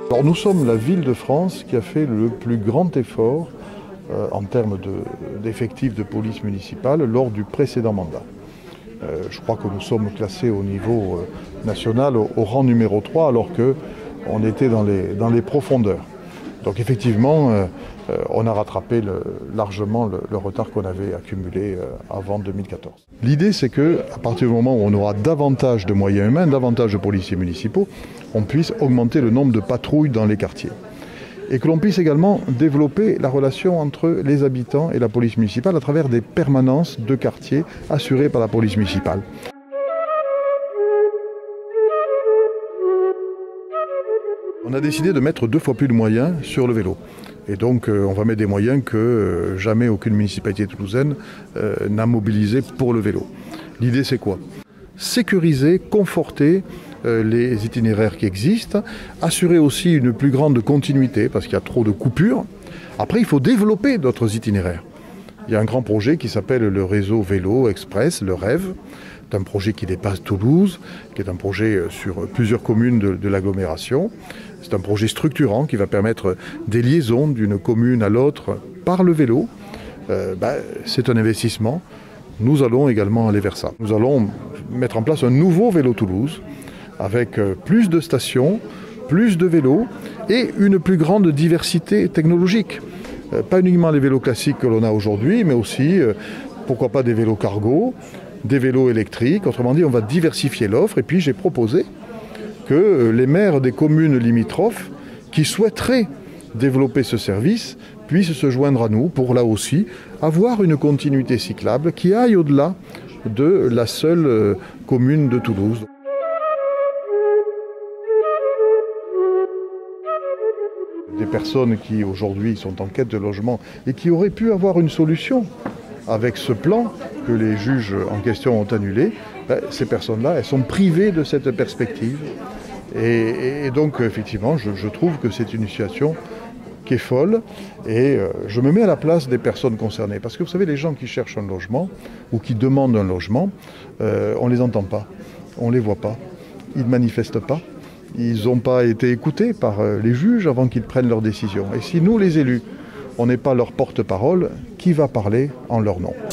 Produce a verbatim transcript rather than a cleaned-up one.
Alors, nous sommes la ville de France qui a fait le plus grand effort euh, en termes d'effectifs de, de police municipale lors du précédent mandat. Euh, je crois que nous sommes classés au niveau euh, national au, au rang numéro trois alors qu'on était dans les, dans les profondeurs. Donc effectivement, euh, euh, on a rattrapé le, largement le, le retard qu'on avait accumulé euh, avant deux mille quatorze. L'idée, c'est qu'à partir du moment où on aura davantage de moyens humains, davantage de policiers municipaux, on puisse augmenter le nombre de patrouilles dans les quartiers. Et que l'on puisse également développer la relation entre les habitants et la police municipale à travers des permanences de quartier assurées par la police municipale. On a décidé de mettre deux fois plus de moyens sur le vélo. Et donc euh, on va mettre des moyens que euh, jamais aucune municipalité toulousaine euh, n'a mobilisé pour le vélo. L'idée, c'est quoi? Sécuriser, conforter euh, les itinéraires qui existent, assurer aussi une plus grande continuité parce qu'il y a trop de coupures. Après, il faut développer d'autres itinéraires. Il y a un grand projet qui s'appelle le réseau vélo express, le rêve. C'est un projet qui dépasse Toulouse, qui est un projet sur plusieurs communes de, de l'agglomération. C'est un projet structurant qui va permettre des liaisons d'une commune à l'autre par le vélo. Euh, ben, c'est un investissement. Nous allons également aller vers ça. Nous allons mettre en place un nouveau vélo Toulouse avec plus de stations, plus de vélos et une plus grande diversité technologique. Euh, pas uniquement les vélos classiques que l'on a aujourd'hui, mais aussi, euh, pourquoi pas, des vélos cargo, des vélos électriques. Autrement dit, on va diversifier l'offre. Et puis j'ai proposé que les maires des communes limitrophes qui souhaiteraient développer ce service puissent se joindre à nous pour, là aussi, avoir une continuité cyclable qui aille au-delà de la seule commune de Toulouse. Des personnes qui aujourd'hui sont en quête de logement et qui auraient pu avoir une solution avec ce plan que les juges en question ont annulé, ben, ces personnes-là, elles sont privées de cette perspective. Et, et donc, effectivement, je, je trouve que c'est une situation qui est folle et euh, je me mets à la place des personnes concernées. Parce que vous savez, les gens qui cherchent un logement ou qui demandent un logement, euh, on ne les entend pas, on ne les voit pas, ils ne manifestent pas. Ils n'ont pas été écoutés par euh, les juges avant qu'ils prennent leurs décisions. Et si nous, les élus, on n'est pas leur porte-parole, qui va parler en leur nom ?